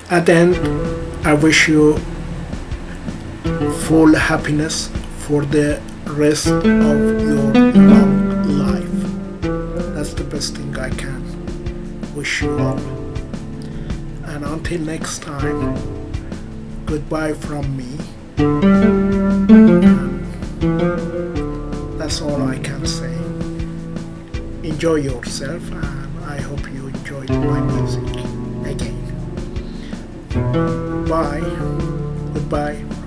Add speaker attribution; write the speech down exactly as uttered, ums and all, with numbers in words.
Speaker 1: At the end, I wish you full happiness for the rest of your long life. That's the best thing I can wish you all. And until next time, goodbye from me. And that's all I can say. Enjoy yourself, and I hope you enjoyed my music again. Bye. Goodbye.